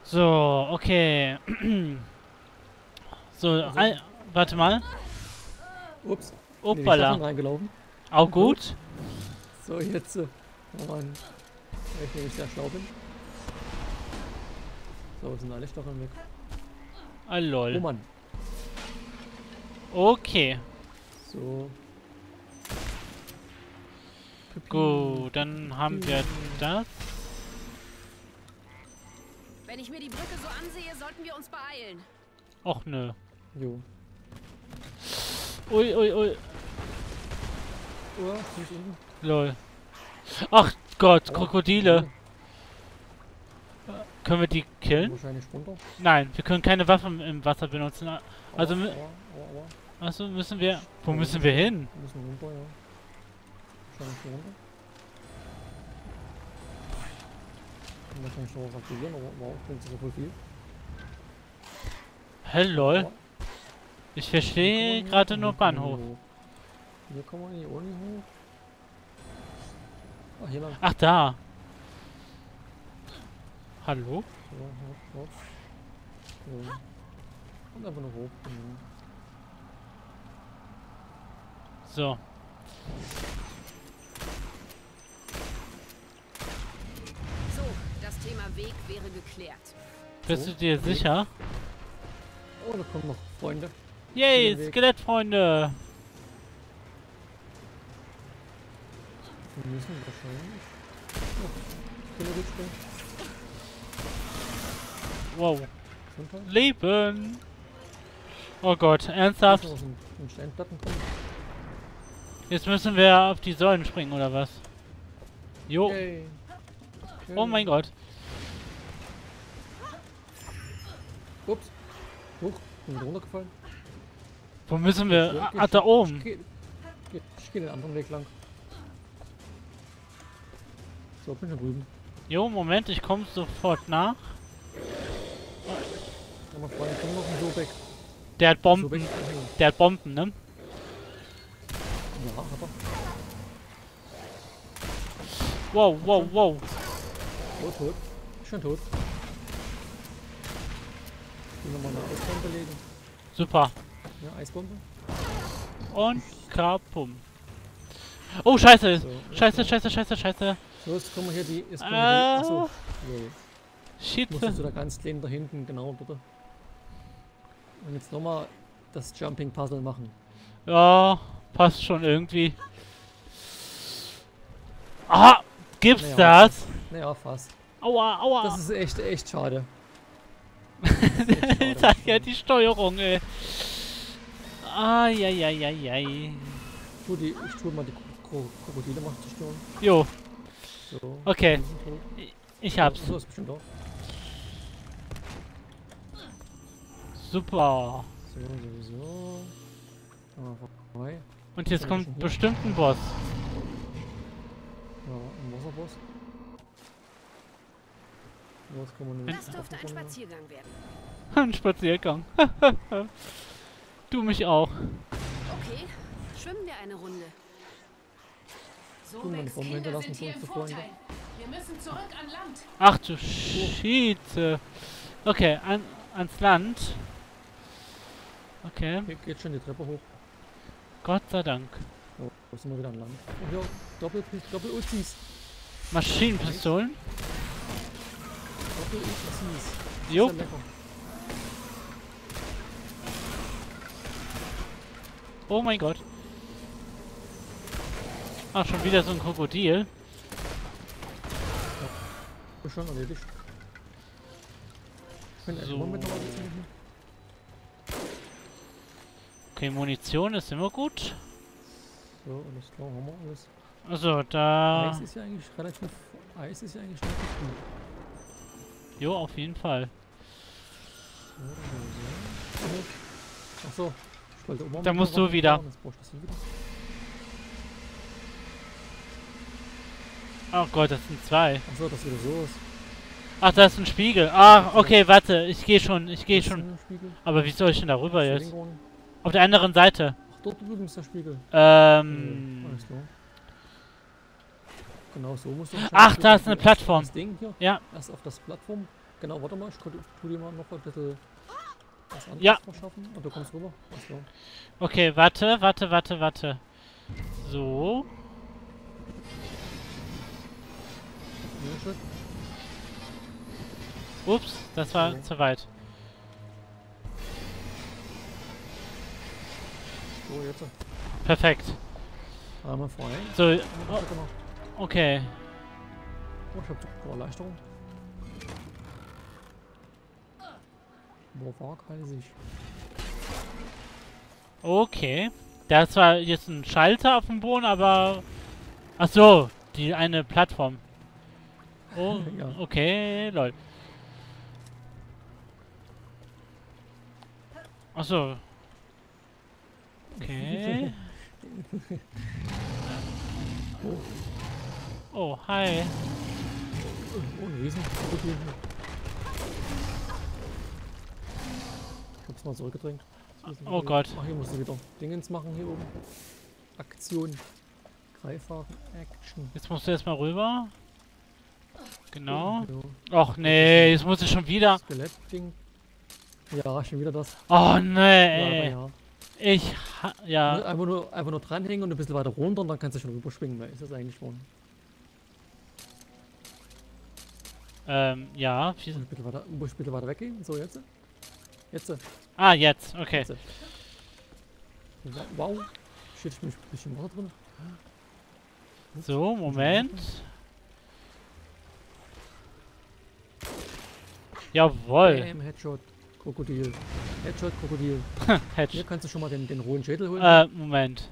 So, okay. So, Also, warte mal. ups. Nee, die Uppala. Stacheln reingelaufen. Auch gut. So, jetzt. Oh Mann. Weil ich nämlich sehr schlau bin. So, sind alle Stacheln weg. Ah, Oh lol. Mann. Okay. So. Pipi, Gut, dann haben pipi. wir das. Wenn ich mir die Brücke so ansehe, sollten wir uns beeilen. Och, nö. Jo. Ui, ui, ui. Oh, nicht unten. Lol. Ach Gott, Aua. Krokodile. Können wir die killen? Wahrscheinlich runter. Nein, wir können keine Waffen im Wasser benutzen. Also, Aua, aua, aua. also müssen wir... Wo müssen wir hin? Wir müssen runter, ja. Wahrscheinlich runter. Und wahrscheinlich noch was aktivieren, aber wow, bringt so voll viel. Hä, lol. Aua. Ich Hier verstehe kann man gerade nicht- nur hier kann man Bahnhof. nicht hoch. Hier kann man nicht auch nicht hoch. Ah, hier lang. Ach, da. Hallo? So, hoch, hoch. So. Und einfach nur hoch. Genau. So. So, das Thema Weg wäre geklärt. Bist So, du dir okay. sicher? Oh, da kommen noch Freunde. Yay, den Weg. Skelettfreunde! Wir müssen wahrscheinlich. Oh, Skelett. Wow. Gesundheit. Leben! Oh Gott, ernsthaft? Aus den Steinplatten kommen. Jetzt müssen wir auf die Säulen springen, oder was? Jo. Yay. Oh mein Gott. Ups. Huch, bin wieder runtergefallen. Wo müssen wir? Ja, Ah, da oben. Ich geh den anderen Weg lang. So, bin schon drüben. Jo, Moment, ich komme sofort nach. Aber Freunde, komm noch so weg. Der hat So Bomben. weg. Der hat Bomben, ne? Ja, aber. Wow, wow, wow. Oh, tot. Schon tot. Hier nochmal eine Eisbombe legen. Super. Ja, Eisbombe. Und kapum. Oh, scheiße. So, Scheiße, scheiße, scheiße, scheiße. So, jetzt kommen wir hier die. Jetzt kommen wir die. Achso. So, Shit. musstest du da ganz klein da hinten, genau, bitte. Und jetzt nochmal das Jumping Puzzle machen. Ja, passt schon irgendwie. Ah, gibt's Naja, das? Naja, fast. Aua, aua. Das ist echt schade. Ich sag ja die Steuerung, ey. Ai. Ich tue mal die Krokodile mal zerstören. Jo, So. okay. die sind tot. Ich hab's. So ist bestimmt auch. Super. So, sowieso. Vorbei. Und jetzt Sind wir kommt schon hier? bestimmt ein Boss. Ja, ein Wasserboss. Jetzt kommen wir nämlich Das dürfte ein Spaziergang werden. Ein Spaziergang. Du mich auch. Okay, schwimmen wir eine Runde. So Tun wir eine wächst Bombe hinterlassen für Kindersind hier unsere im Freunde. Vorteil. Wir müssen zurück an Land. Ach du Schiete. Okay, ans Land. Okay, Hier geht schon die Treppe hoch. Gott sei Dank. Oh, da sind wir wieder an Land. Oh ja, Doppel-Uzis. Maschinenpistolen. Doppel-Uzis. Jo. Ist ja lecker. Oh mein Gott. Ach, schon wieder so ein Krokodil. Ist schon erledigt. Ich bin So. immer mit noch angezogen. Okay, Munition ist immer gut. So, alles klar, haben wir alles. Also, da... Eis ist ja eigentlich relativ gut. Jo, auf jeden Fall. So. Achso, ich wollte oben Da mit musst der du Waffe wieder. fahren, jetzt brauchst du sie wieder. Oh Gott, das sind zwei. Achso, das wieder so ist. Ach, da ist ein Spiegel. Ach, okay, warte. Ich gehe schon. Das ist schon. ein Spiegel. Aber wie soll ich denn darüber jetzt? Zwillingon. Auf der anderen Seite. Ach, dort drüben ist der Spiegel. Alles klar. Genau so muss das. Ach, da ist eine Plattform. Das Ding hier. Ja. Erst auf das Plattform, genau, warte mal, tu dir mal noch ein bisschen was anderes Ja. verschaffen. Und du kommst rüber. Achso. Okay, warte. So. Hier, Schritt. Ups, das war So. zu weit. So, jetzt. Perfekt. Arme frei. So, Oh, oh, genau. okay. Oh, ich hab Erleichterung. Boah, waghalsig. Okay. Da ist zwar jetzt ein Schalter auf dem Boden, aber... Ach so, die eine Plattform. Oh, Ja. okay, lol. Ach so. Okay. Oh, hi. Oh, ein Riesen. Ich hab's mal zurückgedrängt. Oh Gott. Ach, hier musst du wieder Dingens machen hier oben. Aktion. Greifhaken. Action. Jetzt musst du erstmal rüber. Genau. Ja. Och nee, jetzt muss ich schon wieder. Skelett-Ding. Ja, schon wieder das. Oh Ja, nee. ja. Ja. Einfach nur dranhängen und ein bisschen weiter runter und dann kannst du schon rüberschwingen, weil ist das eigentlich schon. Ja. Muss ich ein bisschen weiter weggehen? So, jetzt? Jetzt. Ah, jetzt. Okay. Jetzt. Wow. Shit, ich bin ein bisschen Wasser drin. So, Moment. Jawohl. Bam, Headshot. Krokodil. Headshot, Krokodil. Hedge. Hier kannst du schon mal den rohen Schädel holen. Moment.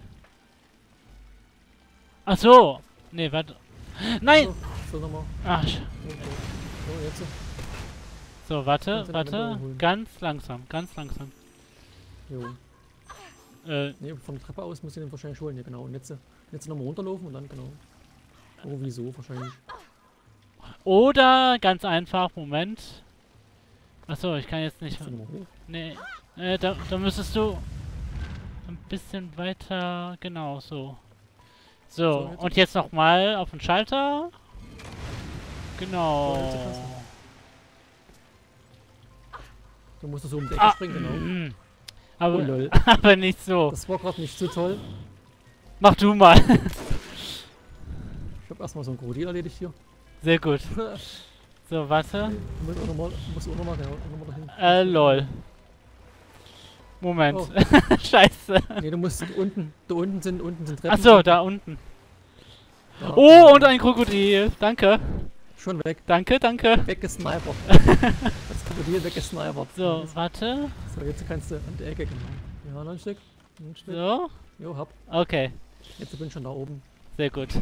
Ach so. Nee, warte. Nein! So nochmal. Ach, So, jetzt. so, warte, Kannst du den warte. holen. Ganz langsam, ganz langsam. Jo. Ne, von der Treppe aus musst du den wahrscheinlich holen. Ja, genau. Und jetzt nochmal runterlaufen und dann, genau. Oh, wieso? Wahrscheinlich. Oder ganz einfach, Moment. Achso, ich kann jetzt nicht. Kannst du nochmal hoch? Nee. Da müsstest du ein bisschen weiter. Genau, so. So, jetzt. und jetzt nochmal auf den Schalter. So, Genau. jetzt kannst du musst so um die Ecke Ah, springen, genau. mm. Aber, Oh, lol. aber nicht so. Das war gerade nicht so toll. Mach du mal. Ich habe erstmal so ein Krokodil erledigt hier. Sehr gut. So, warte. Muss auch nochmal dahin. Lol. Moment. Oh. Scheiße. Ne, du musst da unten sind Treppen. Achso, da unten. Da, Oh, und ein Krokodil. Danke. schon weg. Danke. Weggesnipert. Das Krokodil weggesnipert. So, warte. So, jetzt kannst du an die Ecke, genau. Ja, noch ein Stück. Ein Stück. So. Jo, hab. Okay. Jetzt bin ich schon da oben. Sehr gut.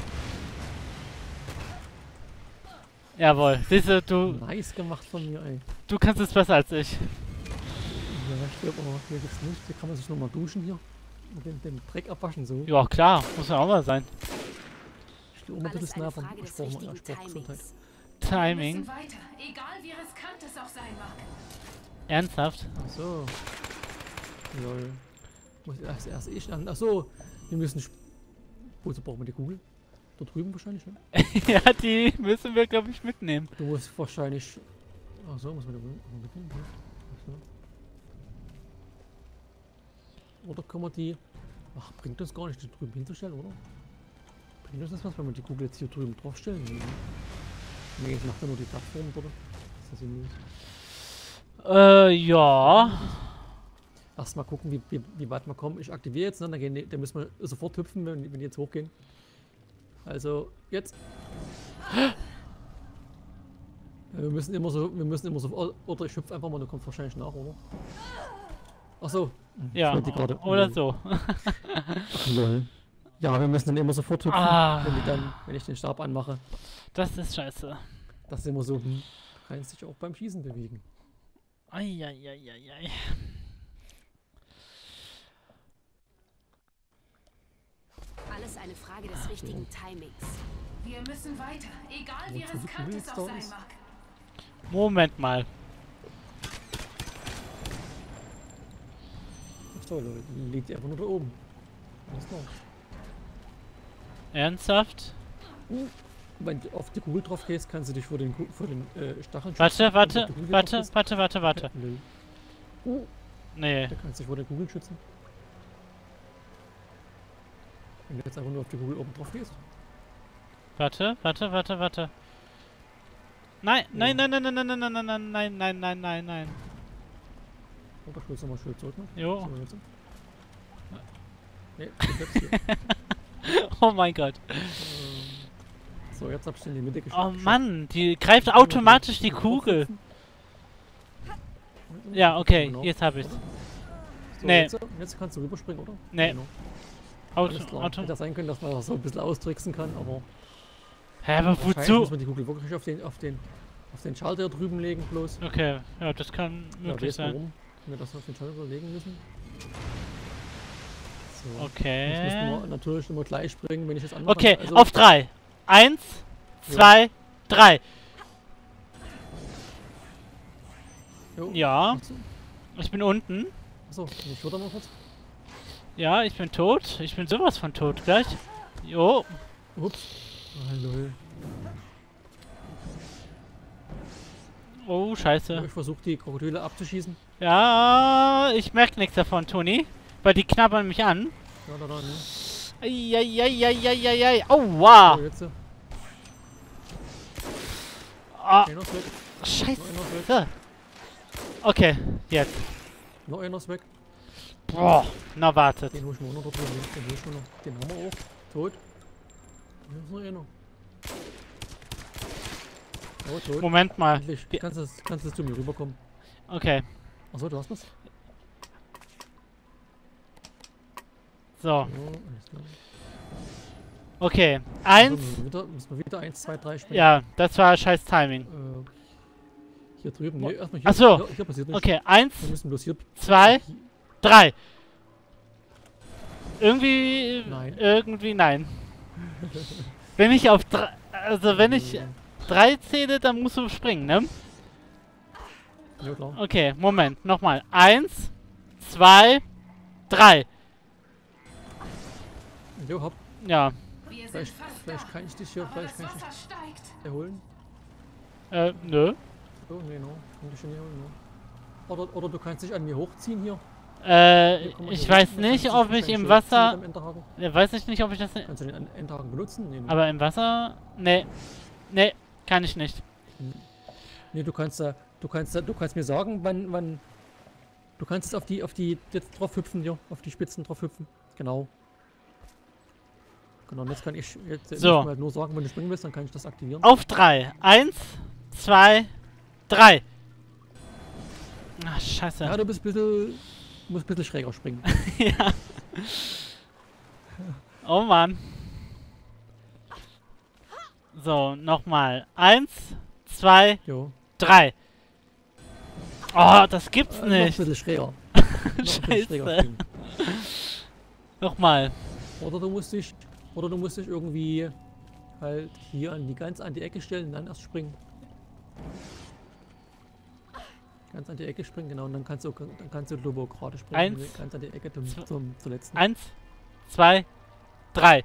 Jawohl. Siehst du, Nice gemacht von mir, ey. du kannst es besser als ich. Ja, ich glaube aber, hier gibt's nicht. Hier kann man sich nochmal duschen hier. Und den Dreck abwaschen, so. Ja, klar. Muss ja auch mal sein. Ich stehe auch mal ein bisschen Alles nah eine vom Frage des Sport, richtigen Sportgesundheit. Timings. Wir Timing. müssen weiter, egal wie riskant es auch sein mag. Ernsthaft? Ach so. Lol. Muss erst ich an. Ach so. Wir müssen. Wozu brauchen wir die Kugel? Da drüben wahrscheinlich, ne? Ja, die müssen wir, glaube ich, mitnehmen. Du musst wahrscheinlich. Ach so, muss man da mitnehmen? Ach so. Oder können wir die. Ach, bringt uns gar nicht, die drüben hinzustellen, oder? Bringt uns das was, wenn wir die Kugel jetzt hier drüben draufstellen? Nee, ich mache da nur die Plattform, oder? Ist das sinnlos? Ja. Erstmal gucken, wie weit wir kommen. Ich aktiviere jetzt, ne? Dann müssen wir sofort hüpfen, wenn die jetzt hochgehen. Also, jetzt. Ja, wir müssen immer so, oder ich hüpfe einfach mal, du kommst wahrscheinlich nach, oder? Ach so. Ja, Ich wollte gerade- oder so. Ach, lol. Ja, wir müssen dann immer sofort hüpfen, Ah. wenn ich den Stab anmache. Das ist scheiße. Das ist immer so, kannst dich auch beim Schießen bewegen. Eieieiei. Alles eine Frage des richtigen Timings. Wir müssen weiter, egal wie Wozu die riskant Kugel es auch jetzt da sein ist? mag. Moment mal. Ach so, lol. Liegt einfach nur da oben. Alles klar. Ernsthaft? wenn du auf die Kugel drauf gehst, kannst du dich vor den Stacheln schützen. Warte, Wenn du warte, auf die Kugel warte, drauf gehst- warte, warte, warte. Nö. Nee. Da kannst du dich vor den Kugeln schützen. Wenn du jetzt einfach nur auf die Kugel oben drauf gehst. Warte, warte, warte, warte. Nein, nein, Ja. nein, nein, nein, nein, nein, nein, nein, nein, nein, nein, nein, nein. Oder schulst du mal schön zurück. Ne? Jo. So, jetzt. Nee, du bleibst hier. Oh mein Gott. So, jetzt hab ich in die Mitte Oh geschafft. Mann, die greift automatisch die Kugel. Ja, okay, Genau. jetzt hab ich's. So, Nee. jetzt kannst du rüberspringen, oder? Nee. Genau. Auto, Alles klar. Auto. Hätte sein können, dass man das so ein bisschen austricksen kann, aber Hä, aber wahrscheinlich muss wozu? man die Kugel wirklich auf den Schalter drüben legen bloß. Okay, ja, das kann Ja, möglich weißt sein. warum wir das auf den Schalter legen müssen? So. Jetzt müssen Okay. wir natürlich immer gleich springen, wenn ich das anmache. Okay, Also, auf 3. 1, 2, 3. jo. Ja, Achso, ich bin unten. achso, ich würde mal kurz. Ja, ich bin tot. Ich bin sowas von tot gleich. Jo. Ups. Ah, lol. Oh, Ja, scheiße. ich versuche die Krokodile abzuschießen. Ja, ich merk nichts davon, Toni. Weil die knabbern mich an. Ja, da, ne? Eieieiei. Aua. So, jetzt. Ah, Einer ist weg. scheiße. Noch einer ist weg. Okay, jetzt. Noch einer ist weg. Boah, na wartet. Den hol ich mir auch noch dort drüben. Den hol ich mir noch. Den haben wir auch. Tot. Hier ist noch einer. Oh, tot. Moment mal. Endlich. Kannst du zu mir rüberkommen. Okay, Achso, du hast was? so. Ja, alles klar. Okay, So, 1. müssen wir wieder 1, 2, 3 springen. Ja, das war scheiß Timing. Hier drüben. Nee, erstmal hier. Ach so. Hier passiert nichts. Okay, 1, Wir müssen bloß hier. 2, 3. Irgendwie. Nein. Irgendwie nein. Wenn ich auf 3. Also wenn ich 3 zähle, dann musst du springen, ne? Ja, klar. Okay, Moment, nochmal. 1, 2, 3. Jo, hopp. Ja, Wir sind Vielleicht, fast vielleicht da. kann ich dich hier, Aber vielleicht das kann ich dich Wasser steigt. erholen. nö. So, nee, no. Kann dich schon erholen, no. Oder du kannst dich an mir hochziehen hier. Hier, guck mal, Ich hier weiß unten, dann nicht, kannst du ob dich ich im wahrscheinlich Wasser. am Endhaken. Weiß ich nicht, ob ich das. Kannst du den Endhaken benutzen? Nee, Aber im Wasser. Nee. Nee, kann ich nicht. nee, du kannst mir sagen, wann. Du kannst auf die jetzt drauf hüpfen, hier, auf die Spitzen drauf hüpfen. Genau. Genau, und jetzt kann ich So. musst du halt nur sagen, wenn du springen willst, dann kann ich das aktivieren. Auf 3. 1, 2, 3. Ach, scheiße. Ja, du musst ein bisschen schräger springen. Ja. Oh Mann. So, nochmal. 1, 2, Jo. 3. Oh, das gibt's Noch ein nicht. bisschen schräger. Noch ein bisschen schräger Scheiße. springen. Nochmal. Oder du musst dich irgendwie halt hier ganz an die Ecke stellen und dann erst springen. Ganz an die Ecke springen, genau, und dann kannst du Lobo gerade springen. 1, Ganz an die Ecke zur letzten. 1, 2, 3.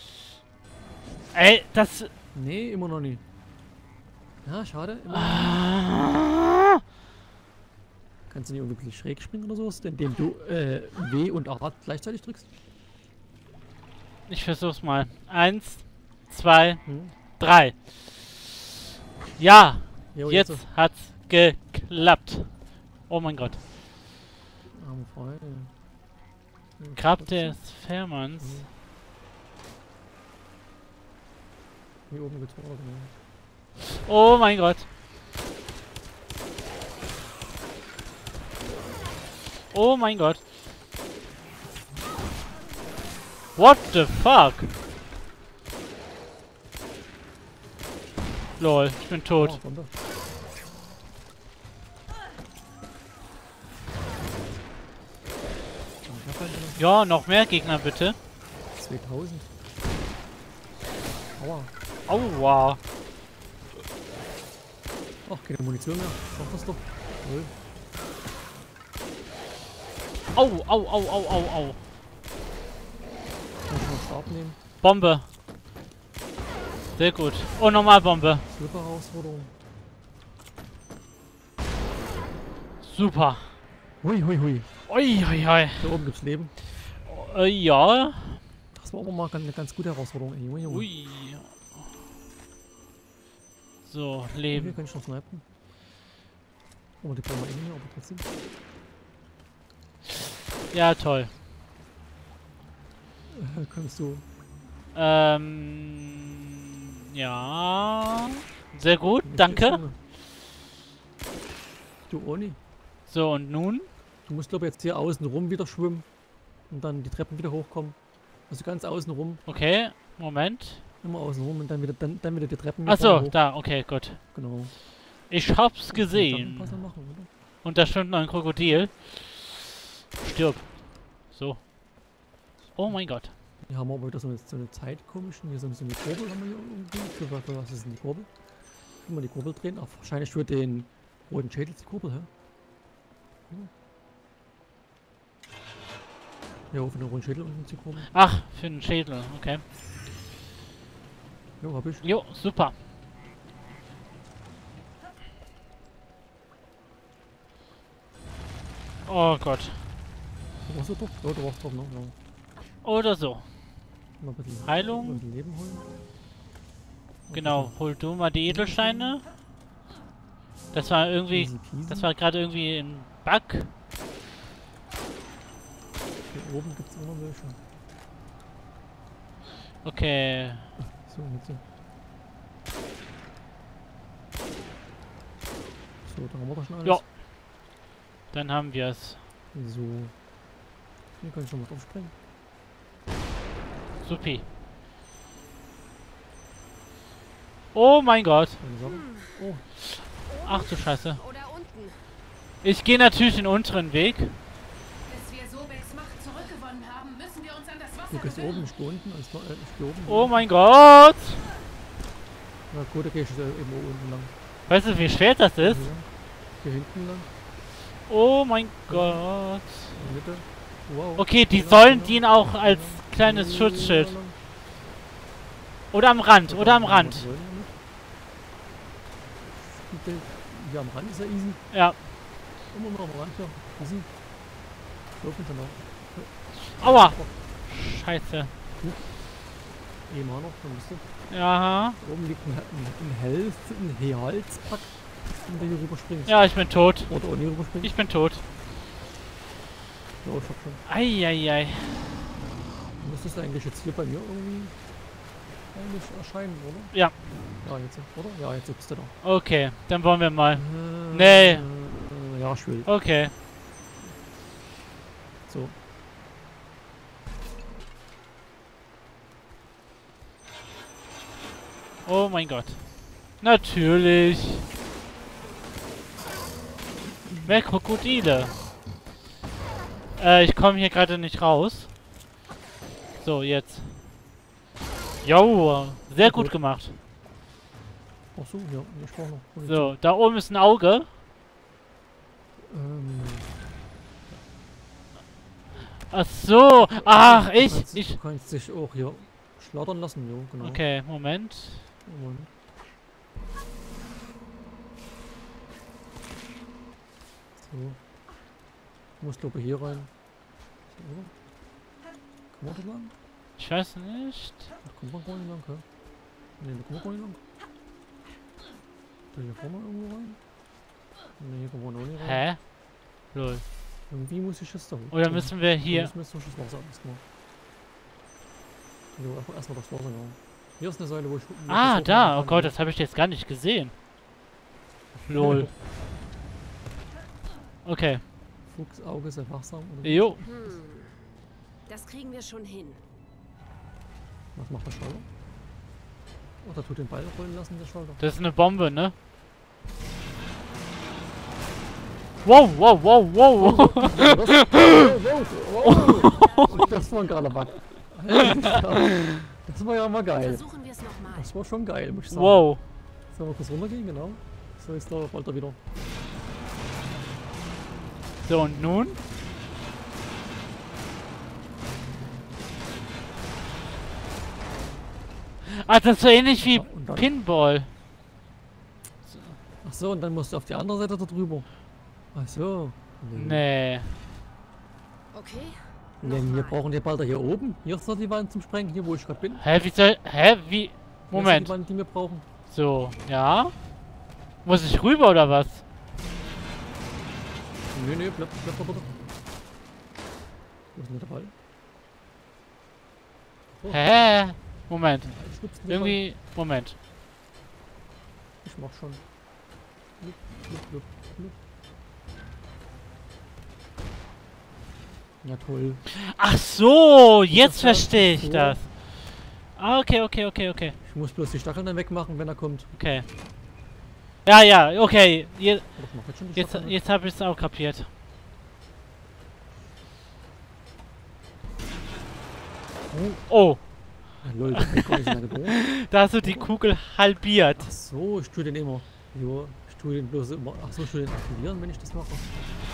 Ey, das. Nee, immer noch nie. Ja, schade. Immer noch nie. Ah, Kannst du nicht irgendwie ein bisschen schräg springen oder sowas, indem du W und A gleichzeitig drückst? ich versuch's mal. 1, 2, Hm? 3. Ja, Jo, jetzt hat's geklappt. Oh mein Gott. Arme frei. Grab des Fährmanns. Hier oben geht's weiter, genau. Oh mein Gott. Oh mein Gott. What the fuck? Lol, ich bin tot. Oh, runter. Ich hab halt Ja, noch mehr Gegner bitte. 2000. Aua. Aua. Ach, keine Munition mehr. Mach das doch. Null. Au, au, au, au, au, au. Kann ich mal Stab nehmen? Bombe. Sehr gut. Oh, nochmal Bombe. Super Herausforderung. Super. Hui, hui, hui. Ui, ui, ui. Da oben gibt's Leben. Ja. Das war aber mal eine ganz gute Herausforderung, ey, Junge, Junge. Ui. So, Hier Leben. kann ich noch snipen. Oh, die brauchen wir eh nicht mehr, aber trotzdem. Ja, toll. Kannst du. Ja. Sehr gut, Nicht danke. jetzt, Junge. Du Oni. So, und nun? Du musst glaube jetzt hier außen rum wieder schwimmen und dann die Treppen wieder hochkommen. Also ganz außen rum, Okay, Moment. immer außen rum und dann wieder die Treppen Ach wieder vorne so, hoch. da, okay, gut. Genau. Ich hab's Dann gesehen. was er machen, oder? Und da schwimmt noch ein Krokodil. Stirb. So. Oh mein Gott. Hier haben wir aber wieder so eine Zeit komischen. Hier so eine Kurbel haben wir hier irgendwie. Für was ist denn die Kurbel? Können wir die Kurbel drehen? Ach, wahrscheinlich für den roten Schädel ist die Kurbel, hä? Ja, für den roten Schädel unten ist die Kurbel. Ach, für den Schädel, okay. Ja, hab ich. Jo, super. Oh Gott. Du brauchst doch? Ja, du brauchst drauf noch. Ja. Oder so. Mal ein bisschen, Heilung. Ein bisschen Leben holen. Genau, hol du mal die Edelsteine. Das war irgendwie, Easy peasy. das war gerade irgendwie ein Bug. Hier oben gibt's auch noch welche. Okay. So, jetzt. So, da haben wir doch schon alles. Ja. Dann haben wir es. So. Hier kann ich schon mal drauf springen. Supi. Oh mein Gott. Eine Sache. Oh, Ach du Scheiße. Oder unten. Ich gehe natürlich den unteren Weg. Bis wir Sobex Macht zurückgewonnen haben, müssen wir uns an das du Wasser gehst gewöhnen. oben, ich geh unten. Ich geh oben. Oh mein Gott. Na gut, da geh ich eben unten lang. Weißt du, wie schwer das ist? Ja. Hier hinten lang. Oh mein Gott. In der Mitte. Wow. Okay, die Hier lang, sollen hier lang, dienen auch hier als lang. kleines Hier Schutzschild. lang. Oder am Rand, oder am Rand. Was wollen wir nicht? Hier am Rand ist ja easy. Ja. Immer noch am Rand hier. Easy. Laufen schon noch. Aua. Scheiße. Immer noch, dann bist du. Ja. Oben liegt ein Halspack, wenn du hier rüberspringst. Ja, ich bin tot. Oder auch nie rüberspringst. Ich bin tot. Ja, ich hab schon. Eieiei. Müsstest du eigentlich jetzt hier bei mir irgendwie eigentlich erscheinen, oder? Ja. Ja, jetzt, oder? Ja, jetzt bist du da. Okay, dann wollen wir mal. Nee. Ja, ich will. Okay. So. Oh mein Gott. Natürlich. Mehr Krokodile. Ich komme hier gerade nicht raus. So, jetzt. Jo, sehr gut gemacht. Ach so, ja, ich brauch noch. So, da oben ist ein Auge. Ach so. Ach, Du kannst dich auch hier schlottern lassen, jo, genau. Okay, Moment. Moment. So. Ich muss glaube ich hier rein. So, oder? Kann man da lang? Ich weiß nicht. Da kommt man gar nicht lang, hä? Ne, da kommt man gar nicht lang. Da hier vorne irgendwo rein? Ne, hier kommt man auch nicht rein. Hä? Lol. Irgendwie muss ich jetzt da hoch. Oder müssen wir hier... Müssen wir jetzt durch das Wasser erstmal. Jo, erstmal das Wasser, ja. Hier ist eine Säule, wo ich... Ah, da. Oh Gott, das habe ich jetzt gar nicht gesehen. Lol. Okay. Fuchsauge sehr wachsam. Oder wie? Jo. Das kriegen wir schon hin. Was macht der Schalter? Oh, da tut den Ball rollen lassen, der Schalter. Das ist eine Bombe, ne? Wow, wow, wow, wow. Das war ein geiler Bug. Das war ja mal geil. Versuchen wir es nochmal. Das war schon geil, muss ich sagen. Wow. Sollen wir kurz runtergehen, genau. So, jetzt rollt er wieder. So, und nun? Ah, das ist so ähnlich wie Und dann, Pinball. ach so, und dann musst du auf die andere Seite da drüber. Ach so. Nee. Okay. Nee, wir Nochmal. brauchen die bald hier oben. Hier ist doch die Wand zum Sprengen, hier wo ich gerade bin. Hä, wie soll... Hä, wie... Hier ist Moment. die Wand, die wir brauchen. So, ja? Muss ich rüber oder was? Nö, nö, bleib da bitte. Wo ist denn der Ball? Oh, Hä? Moment. ich schub's den Irgendwie... Moment. Ball. Ich mach schon. Blub, blub, blub, blub. Ja, toll. Ach so, jetzt das verstehe ich so? das. Ah, okay, okay, okay, okay. Ich muss bloß die Stacheln dann wegmachen, wenn er kommt. Okay. Ja, ja, okay. Oder ich mach jetzt schon die Jetzt, Stacheln weg. jetzt habe ich es auch kapiert. Oh, Ja, lol, das geht gar nicht so lange durch. da hast du die Kugel halbiert. Ach so, ich tue den immer. Jo, ich tue den bloß immer. Ach so, ich tue den aktivieren, wenn ich das mache.